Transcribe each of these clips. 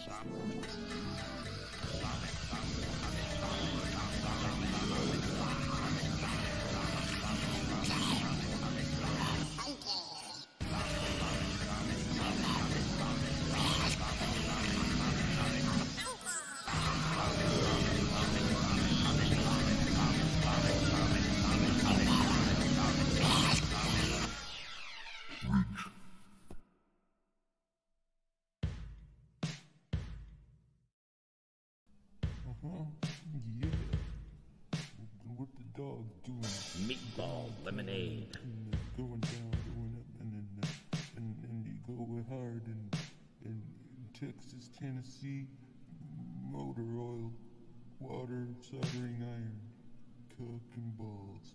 Yeah. What the dog doing? Meatball lemonade. And going down, going up, and you go hard in Texas, Tennessee, motor oil, water, soldering iron, cock and balls.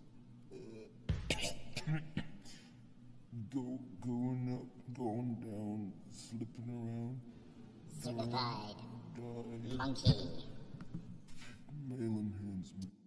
Going up, going down, slipping around. Certified Die. monkey. Male enhancement.